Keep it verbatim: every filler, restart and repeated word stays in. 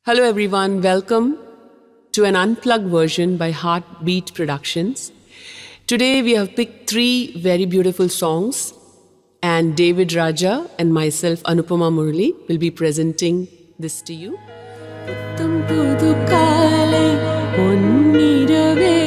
Hello everyone, welcome to an unplugged version by Heartbeat Productions. Today we have picked three very beautiful songs and David Raja and myself Anupama Murali will be presenting this to you.